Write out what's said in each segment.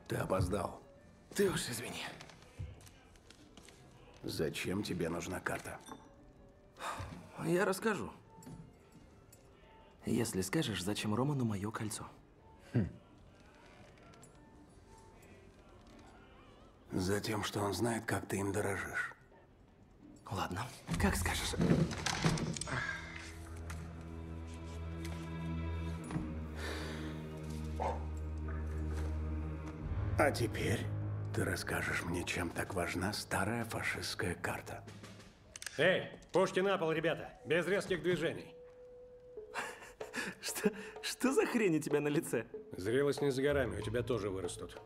Ты опоздал. Ты уж извини. Зачем тебе нужна карта? Я расскажу. Если скажешь, зачем Роману мое кольцо. Затем, что он знает, как ты им дорожишь. Ладно, как скажешь. А теперь ты расскажешь мне, чем так важна старая фашистская карта. Эй, пушки на пол, ребята, без резких движений. Что за хрень у тебя на лице? Зрелость не за горами, у тебя тоже вырастут.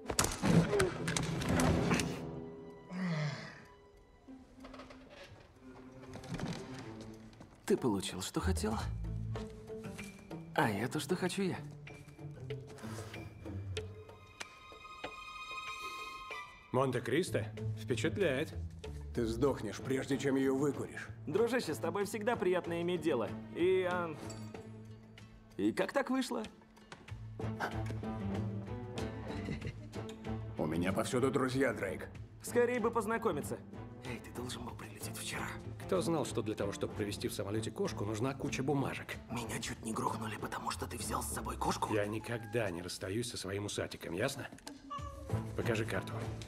Ты получил, что хотел? А я то, что хочу я. Монте-Кристо впечатляет. Ты сдохнешь, прежде чем ее выкуришь. Дружище, с тобой всегда приятно иметь дело. И как так вышло? У меня повсюду друзья, Дрейк. Скорее бы познакомиться. Эй, ты должен был прилететь вчера. Кто знал, что для того, чтобы провести в самолете кошку, нужна куча бумажек? Меня чуть не грохнули, потому что ты взял с собой кошку. Я никогда не расстаюсь со своим усатиком, ясно? Покажи карту.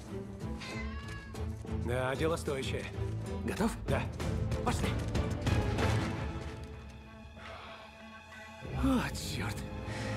Да, дело стоящее. Готов? Да. Пошли. О, черт.